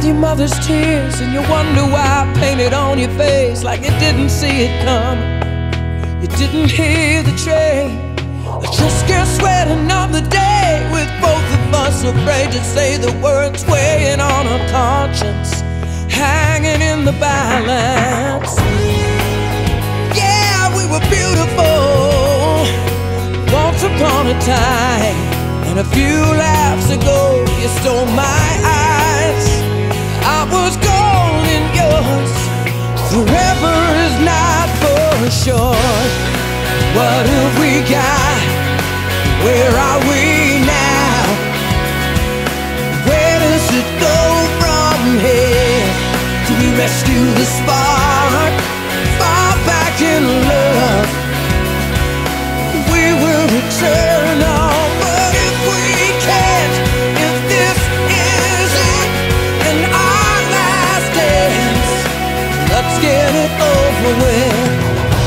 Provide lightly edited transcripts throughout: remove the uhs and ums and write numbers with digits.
your mother's tears and you wonder why I painted on your face like you didn't see it coming. You didn't hear the train. I just can't sweat another day with both of us afraid to say the words weighing on our conscience, hanging in the balance. Yeah, we were beautiful once upon a time, and a few laughs ago you stole my eyes. I was gold in yours. Forever is not for sure. What have we got? Where are we now? Where does it go from here? Do we rescue the spark? Fall back in love? We will return on. But if we can't, if this is it and our last dance, let's get it over with.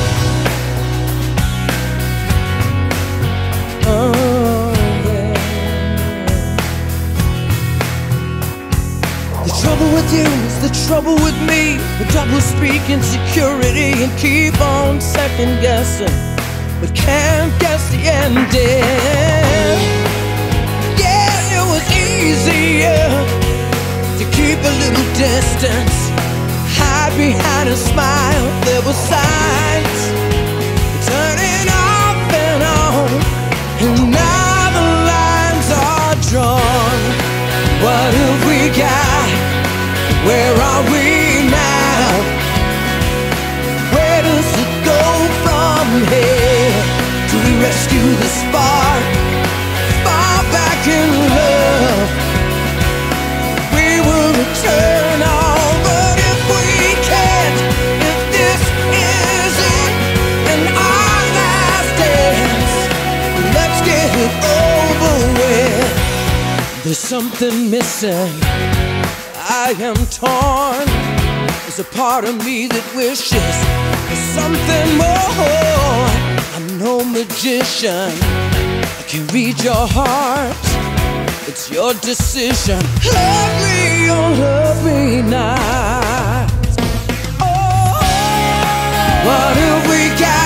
The trouble with you is the trouble with me. We double speak insecurity and keep on second guessing, but can't guess the ending. Yeah, it was easier to keep a little distance, hide behind a smile. There were signs turning off and on, and now the lines are drawn. What have we got? Where are we now? Where does it go from here? Do we rescue the spark? Fall back in love? We will return on. But if we can't, if this is it and our last dance, let's get it over with. There's something missing. I am torn. There's a part of me that wishes for something more. I'm no magician, I can read your heart. It's your decision. Love me or love me not. Oh, what have we got?